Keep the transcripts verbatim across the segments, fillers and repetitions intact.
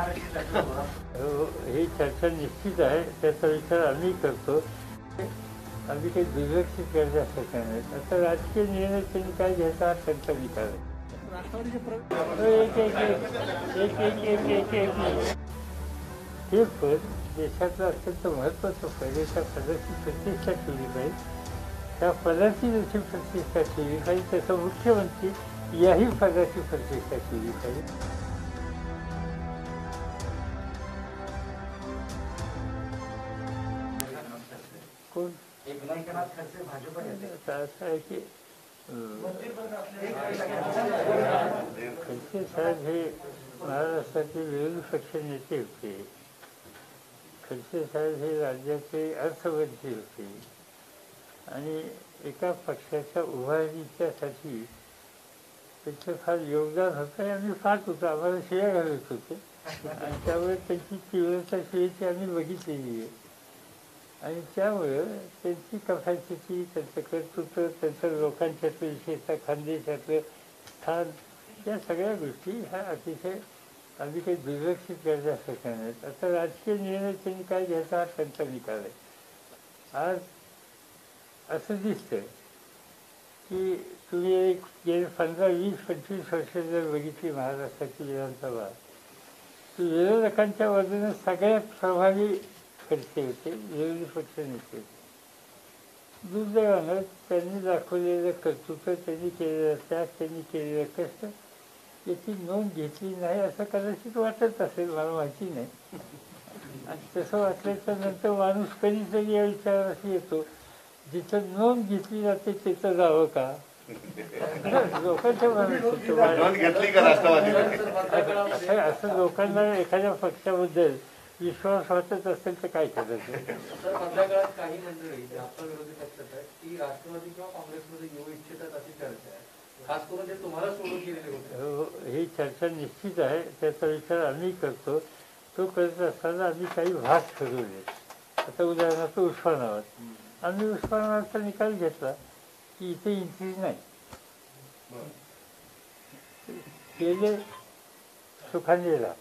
हो, ही चर्चा निश्चित आहे, त्याचा विचार आम्ही करतो. आम्ही काही दुर्लक्षित करण्यासारखं नाही. आता राजकीय निर्णय त्यांनी काय घ्यायचा हा त्यांचा विचार आहे. एक एक एक एक एक एक एक एक हे पद देशातलं अत्यंत महत्त्वाचं पद आहे. त्या पदाची प्रतिष्ठा ठेवली पाहिजे. त्या पदाची जशी प्रतिष्ठा ठेवली पाहिजे तसं मुख्यमंत्री याही पदाची प्रतिष्ठा ठेवली पाहिजे. कोण एकनाथ खडसे भाजप असं आहे की खडसे साहेब हे महाराष्ट्राचे विरोधी पक्ष नेते होते. खडसे साहेब हे राज्याचे अर्थमंत्री होते आणि एका पक्षाच्या उभारणीच्यासाठी त्याचं फार योगदान होतं आणि आम्ही पाहत होतो. आम्हाला शिव्या घालत होते आणि त्यामुळे त्यांची तीव्रता शिवेची आम्ही बघितलेली आहे. आणि त्यामुळं त्यांची कपॅसिटी, त्यांचं कर्तृत्व, त्यांचं लोकांच्यातलं विशेषतः खानदेशातलं स्थान, या सगळ्या गोष्टी ह्या अतिशय आम्ही काही दुर्लक्षित करण्यासारख्या नाहीत. आता राजकीय निर्णय त्यांनी काय घ्यायचा हा त्यांचा निकाल आहे. आज असं दिसतं की तुम्ही एक गेले पंधरा वीस पंचवीस वर्ष जर बघितली महाराष्ट्राची विधानसभा, तर विरोधकांच्या बाजूने सगळ्यात प्रभावी खडसे होते, विरोधी पक्ष नेते. दुर्दैवानं त्यांनी दाखवलेलं कर्तृत्व, त्यांनी केलेलं त्याग, त्यांनी केलेलं कष्ट याची नोंद घेतली नाही असं कदाचित वाटत असेल, मला माहिती नाही. आणि तसं वाटल्याच्या नंतर माणूस कधीतरी या विचाराशी येतो, जिथं नोंद घेतली जाते तिथं जावं का. लोकांच्या असं लोकांना एखाद्या पक्षाबद्दल विश्वास वाटत असेल तर काय करायचं. मधल्या काळात काही मंडळी जास्त विरोधी पक्षात आहेत की राष्ट्रवादी किंवा काँग्रेसमध्ये येऊ इच्छितात अशी चर्चा आहे. खास करून ते तुम्हाला सोडून गेलेले होते. हो, ही चर्चा निश्चित आहे, त्याचा विचार आम्ही करतो. तो करत असताना आम्ही काही भाग ठरवले. आता उदाहरणार्थ उस्मानाबाद, आम्ही उस्मानाबादचा निकाल घेतला की इथे एंट्री नाही. गेले सुखानेला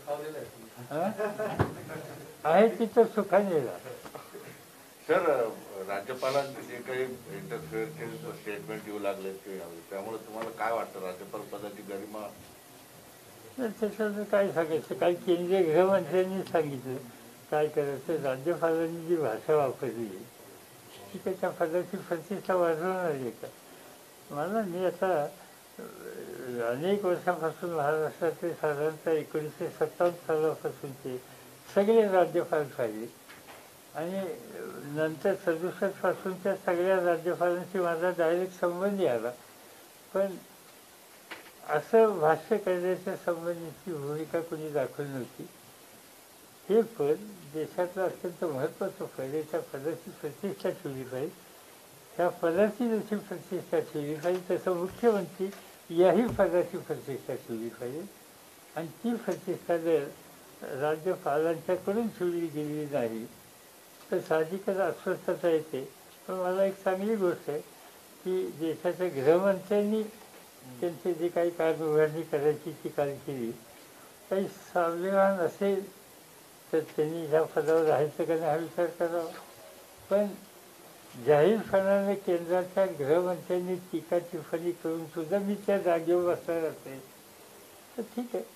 आहे तिथं सुखानेला. सर, राज्यपालांचे जे काही इंटरफेअरचे स्टेटमेंट येऊ लागले त्यामुळे तुम्हाला काय वाटतं, राज्यपाल पदाची गरिमा? त्याच्यानं काय सांगायचं, काही केंद्रीय गृहमंत्र्यांनी सांगितलं काय करायचं. राज्यपालांनी जी भाषा वापरली ती त्याच्या पदाची प्रतिष्ठा वाढवणार आहे का. मला मी आता अनेक वर्षापासून महाराष्ट्रातले साधारणतः एकोणीसशे सत्तावन्न सालापासूनचे सगळे राज्यपाल पाहिले आणि नंतर सदुसष्टपासूनच्या सगळ्या राज्यपालांशी माझा डायरेक्ट संबंधी आला. पण असं भाष्य करण्याच्या संबंधीची भूमिका कोणी दाखवली नव्हती. हे पद देशातलं अत्यंत महत्त्वाचं पद आहे. त्या पदाची प्रतिष्ठा ठेवली पाहिजे. त्या पदाची जशी प्रतिष्ठा ठेवली पाहिजे तसं मुख्यमंत्री याही पदाची प्रतिष्ठा ठेवली पाहिजे. आणि ती प्रतिष्ठा जर राज्यपालांच्याकडून ठेवली गेलेली नाही तर साहजिकच अस्वस्थता येते. पण मला एक चांगली गोष्ट आहे की देशाच्या गृहमंत्र्यांनी त्यांचे जे काही कारभारणी करायची ती काल केली. काही स्वाभिमान असेल तर त्यांनी ह्या पदावर राहायचं का नाही हा विचार करावा. पण जाहीरपणाने केंद्राच्या गृहमंत्र्यांनी टीका टिप्पणी करून सुद्धा मी त्या जागेवर बसणार असेल तर ठीक आहे.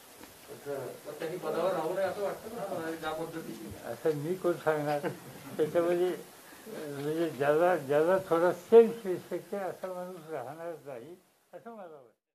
असं मी कोण सांगणार. त्याच्यामध्ये म्हणजे ज्याला ज्याला थोडा सेल्फ रिस्पेक्ट आहे असा माणूस राहणार नाही असं मला वाटतं.